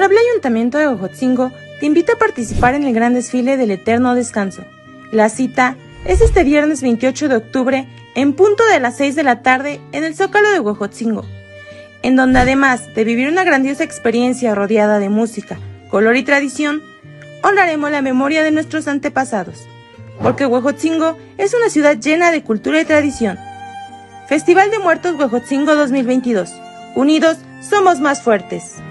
Honorable Ayuntamiento de Huejotzingo te invita a participar en el gran desfile del Eterno Descanso. La cita es este viernes 28 de octubre en punto de las 6 de la tarde en el Zócalo de Huejotzingo, en donde además de vivir una grandiosa experiencia rodeada de música, color y tradición, honraremos la memoria de nuestros antepasados, porque Huejotzingo es una ciudad llena de cultura y tradición. Festival de Muertos Huejotzingo 2022. Unidos somos más fuertes.